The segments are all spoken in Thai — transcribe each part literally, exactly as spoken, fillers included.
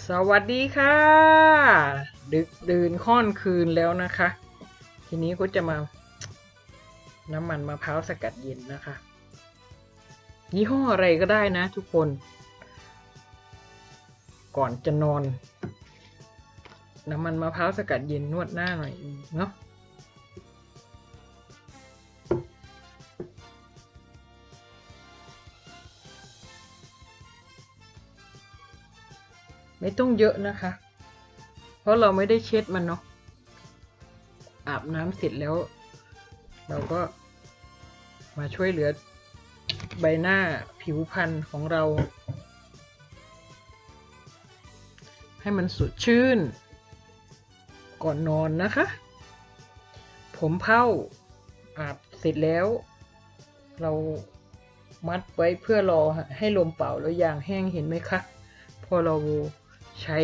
สวัสดีค่ะดึกดื่นค่อนคืนแล้วนะคะทีนี้ก็จะมาน้ำมันมะพร้าวสกัดเย็นนะคะยี่ห้ออะไรก็ได้นะทุกคนก่อนจะนอนน้ำมันมะพร้าวสกัดเย็นนวดหน้าหน่อยเนาะไม่ต้องเยอะนะคะเพราะเราไม่ได้เช็ดมันเนาะอาบน้ำเสร็จแล้วเราก็มาช่วยเหลือใบหน้าผิวพรรณของเราให้มันสดชื่นก่อนนอนนะคะผมเผ้าอาบเสร็จแล้วเรามัดไว้เพื่อรอให้ลมเป่าแล้วยางแห้งเห็นไหมคะพอเราใช้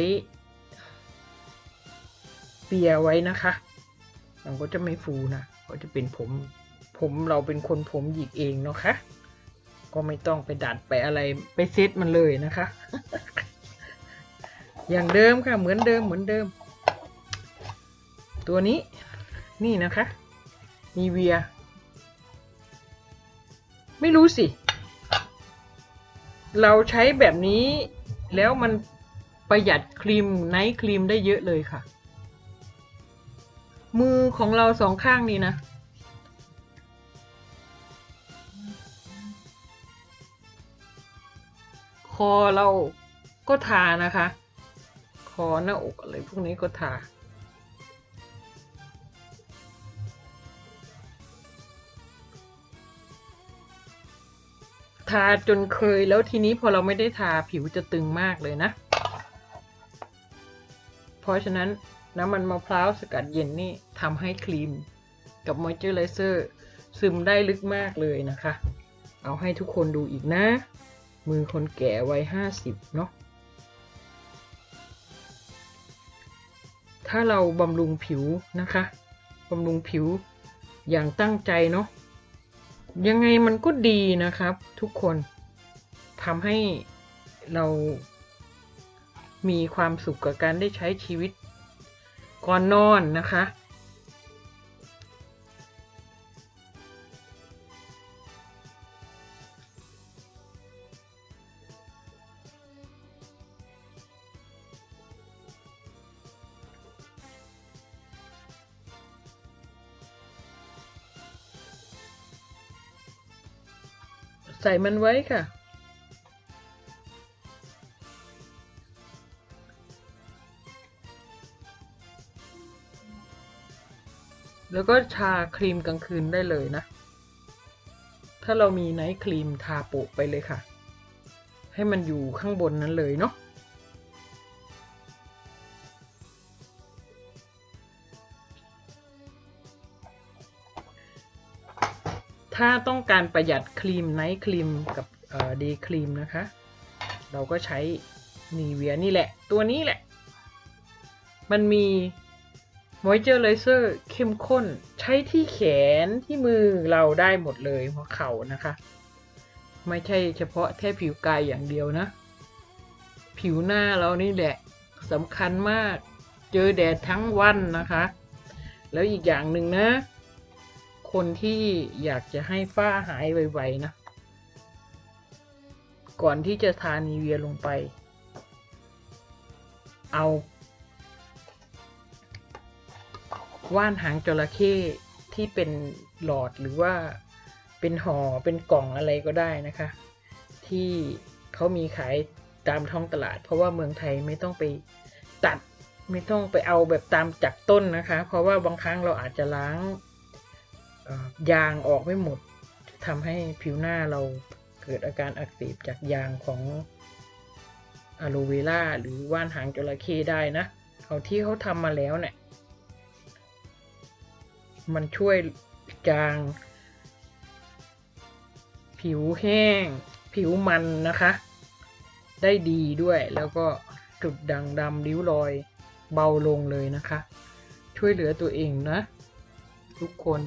เปียไว้นะคะมันก็จะไม่ฟูนะก็จะเป็นผมผมเราเป็นคนผมหยิกเองเนาะคะก็ไม่ต้องไปดัดไปอะไรไปเซตมันเลยนะคะ อย่างเดิมค่ะเหมือนเดิมเหมือนเดิมตัวนี้นี่นะคะนีเวียไม่รู้สิเราใช้แบบนี้แล้วมันประหยัดครีมไนท์ครีมได้เยอะเลยค่ะมือของเราสองข้างนี้นะคอเราก็ทานะคะคอหน้าอกอะไรพวกนี้ก็ทาทาจนเคยแล้วทีนี้พอเราไม่ได้ทาผิวจะตึงมากเลยนะเพราะฉะนั้นน้ำมันมะพร้าวสกัดเย็นนี่ทำให้ครีมกับมอยเจอร์ไรเซอร์ซึมได้ลึกมากเลยนะคะเอาให้ทุกคนดูอีกนะมือคนแก่วัยห้าสิบเนาะถ้าเราบำรุงผิวนะคะบำรุงผิวอย่างตั้งใจเนาะยังไงมันก็ดีนะครับทุกคนทำให้เรามีความสุขกับการได้ใช้ชีวิตก่อนนอนนะคะใส่มันไว้ค่ะแล้วก็ทาครีมกลางคืนได้เลยนะถ้าเรามีไนท์ครีมทาโปะไปเลยค่ะให้มันอยู่ข้างบนนั้นเลยเนาะถ้าต้องการประหยัดครีมไนท์ครีมกับเอ่อเดย์ครีมนะคะเราก็ใช้นีเวียนี่แหละตัวนี้แหละมันมีมอยเจอร์ไรเซอร์เข้มข้นใช้ที่แขนที่มือเราได้หมดเลยหัวเข่านะคะไม่ใช่เฉพาะแค่ผิวกายอย่างเดียวนะผิวหน้าเรานี่แหละสำคัญมากเจอแดดทั้งวันนะคะแล้วอีกอย่างหนึ่งนะคนที่อยากจะให้ฝ้าหายไวๆนะก่อนที่จะทานีเวียลงไปเอาว่านหางจระเข้ที่เป็นหลอดหรือว่าเป็นห่อเป็นกล่องอะไรก็ได้นะคะที่เขามีขายตามท้องตลาดเพราะว่าเมืองไทยไม่ต้องไปตัดไม่ต้องไปเอาแบบตามจากต้นนะคะเพราะว่าบางครั้งเราอาจจะล้างยางออกไม่หมดทำให้ผิวหน้าเราเกิดอาการอักเสบจากยางของอะโลเวราหรือว่านหางจระเข้ได้นะเอาที่เขาทำมาแล้วเนี่ยมันช่วยจางผิวแห้งผิวมันนะคะได้ดีด้วยแล้วก็จุดด่างดำริ้วรอยเบาลงเลยนะคะช่วยเหลือตัวเองนะทุกคน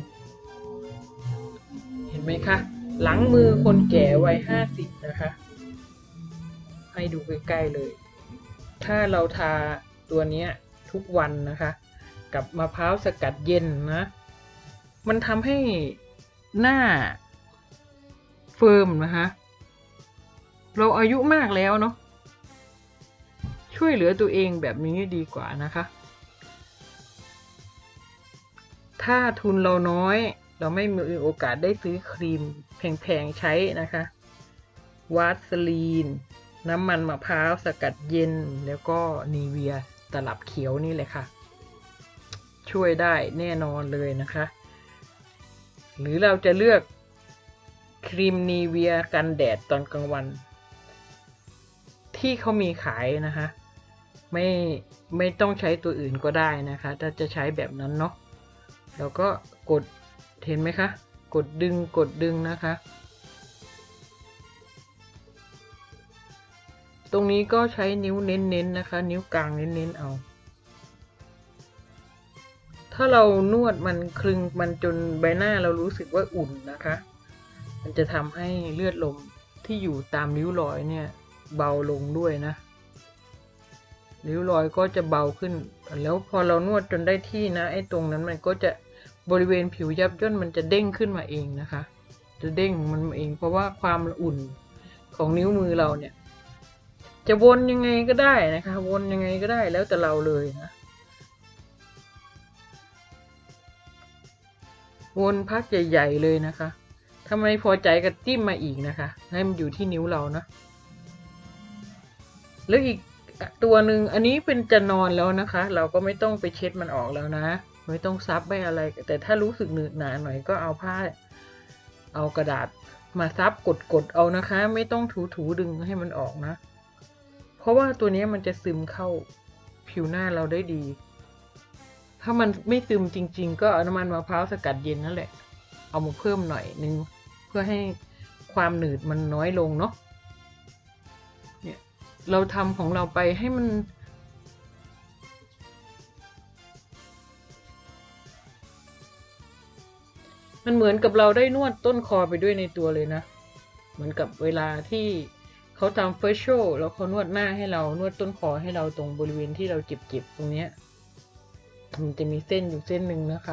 เห็นไหมคะหลังมือคนแก่วัยห้าสิบนะคะให้ดูใกล้ๆเลยถ้าเราทาตัวนี้ทุกวันนะคะกับมะพร้าวสกัดเย็นนะมันทำให้หน้าเฟิร์มนะคะเราอายุมากแล้วเนาะช่วยเหลือตัวเองแบบนี้ดีกว่านะคะถ้าทุนเราน้อยเราไม่มีโอกาสได้ซื้อครีมแพงๆใช้นะคะวาสลีนน้ำมันมะพร้าวสกัดเย็นแล้วก็นีเวียตลับเขียวนี่แหละค่ะช่วยได้แน่นอนเลยนะคะหรือเราจะเลือกครีมนีเวียกันแดดตอนกลางวันที่เขามีขายนะคะไม่ไม่ต้องใช้ตัวอื่นก็ได้นะคะถ้าจะใช้แบบนั้นเนาะแล้วก็กดเห็นไหมคะกดดึงกดดึงนะคะตรงนี้ก็ใช้นิ้วเน้นๆนะคะนิ้วกลางเน้นๆเอาถ้าเรานวดมันคลึงมันจนใบหน้าเรารู้สึกว่าอุ่นนะคะมันจะทำให้เลือดลมที่อยู่ตามริ้วรอยเนี่ยเบาลงด้วยนะริ้วรอยก็จะเบาขึ้นแล้วพอเรานวดจนได้ที่นะไอ้ตรงนั้นมันก็จะบริเวณผิวยับย่นมันจะเด้งขึ้นมาเองนะคะจะเด้งมันเองเพราะว่าความอุ่นของนิ้วมือเราเนี่ยจะวนยังไงก็ได้นะคะวนยังไงก็ได้แล้วแต่เราเลยนะวนพักใหญ่ๆเลยนะคะถ้าไม่พอใจก็จิ้มมาอีกนะคะให้มันอยู่ที่นิ้วเรานะแล้วอีกตัวหนึ่งอันนี้เป็นจะนอนแล้วนะคะเราก็ไม่ต้องไปเช็ดมันออกแล้วนะไม่ต้องซับไม่อะไรแต่ถ้ารู้สึกหนืดหนาหน่อยก็เอาผ้าเอากระดาษมาซับกดๆเอานะคะไม่ต้องถูๆดึงให้มันออกนะเพราะว่าตัวนี้มันจะซึมเข้าผิวหน้าเราได้ดีถ้ามันไม่ซึมจริงๆก็เอาน้ำมันมะพร้าวสกัดเย็นนั่นแหละเอามาเพิ่มหน่อยนึงเพื่อให้ความหนืดมันน้อยลงเนาะเนี่ยเราทำของเราไปให้มันมันเหมือนกับเราได้นวดต้นคอไปด้วยในตัวเลยนะเหมือนกับเวลาที่เขาทำเฟเชียลแล้วเขานวดหน้าให้เรานวดต้นคอให้เราตรงบริเวณที่เราเจ็บๆตรงเนี้ยมันจะมีเส้นอยู่เส้นหนึ่งนะคะ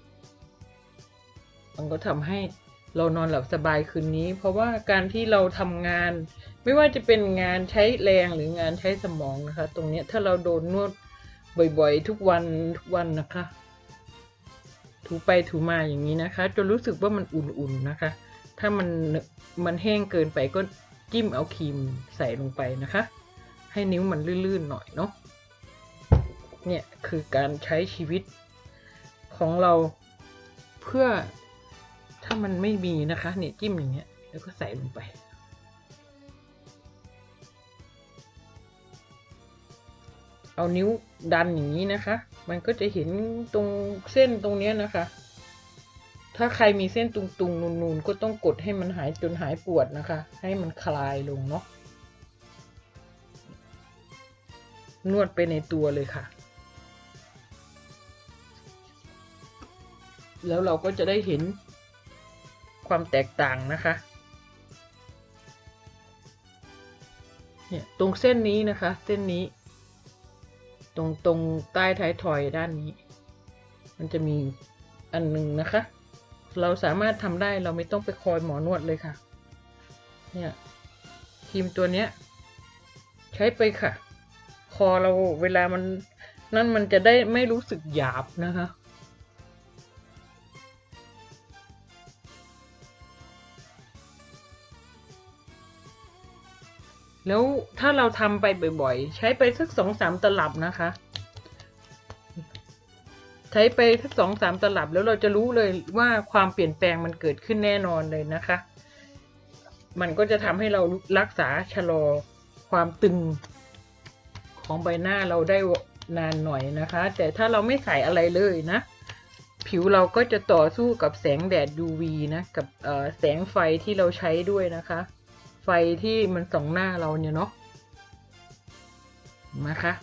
มันก็ทำให้เรานอนหลับสบายคืนนี้เพราะว่าการที่เราทำงานไม่ว่าจะเป็นงานใช้แรงหรืองานใช้สมองนะคะตรงนี้ถ้าเราโดนนวดบ่อยๆทุกวันทุกวันนะคะถูไปถูมาอย่างนี้นะคะจนรู้สึกว่ามันอุ่นๆนะคะถ้ามันมันแห้งเกินไปก็จิ้มเอาครีมใส่ลงไปนะคะให้นิ้วมันลื่นๆหน่อยเนาะเนี่ยคือการใช้ชีวิตของเราเพื่อถ้ามันไม่มีนะคะเนี่ยจิ้มอย่างเงี้ยแล้วก็ใส่ลงไปเอานิ้วดันอย่างนี้นะคะมันก็จะเห็นตรงเส้นตรงเนี้ยนะคะถ้าใครมีเส้นตุงๆนูนๆก็ต้องกดให้มันหายจนหายปวดนะคะให้มันคลายลงเนาะนวดไปในตัวเลยค่ะแล้วเราก็จะได้เห็นความแตกต่างนะคะเนี่ยตรงเส้นนี้นะคะเส้นนี้ตรงตรงใต้ท้ายทอยด้านนี้มันจะมีอันหนึ่งนะคะเราสามารถทำได้เราไม่ต้องไปคอยหมอนวดเลยค่ะเนี่ยครีมตัวเนี้ยใช้ไปค่ะคอเราเวลามันนั่นมันจะได้ไม่รู้สึกหยาบนะคะแล้วถ้าเราทำไปบ่อยๆใช้ไปสักสองสามตลับนะคะใช้ไปสักสองสามตลับแล้วเราจะรู้เลยว่าความเปลี่ยนแปลงมันเกิดขึ้นแน่นอนเลยนะคะมันก็จะทำให้เรารักษาชะลอความตึงของใบหน้าเราได้นานหน่อยนะคะแต่ถ้าเราไม่ใส่อะไรเลยนะผิวเราก็จะต่อสู้กับแสงแดด ยู วี นะกับแสงไฟที่เราใช้ด้วยนะคะไฟที่มันส่องหน้าเราเนี่ยเนาะนะคะ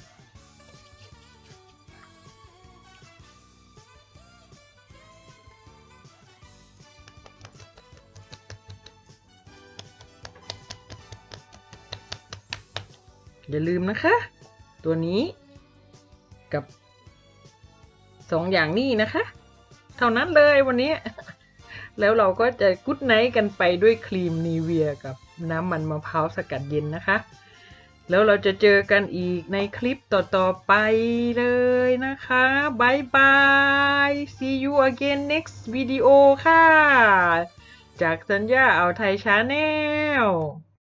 อย่าลืมนะคะตัวนี้กับสองอย่างนี้นะคะ เท่านั้นเลยวันนี้ แล้วเราก็จะกุ๊ดไนท์กันไปด้วยครีมนีเวียกับน้ำมันมะพร้าวสกัดเย็นนะคะ แล้วเราจะเจอกันอีกในคลิปต่อๆไปเลยนะคะบายบาย see you again next video ค่ะ จากสัญญาอ่าวไทยชาแนล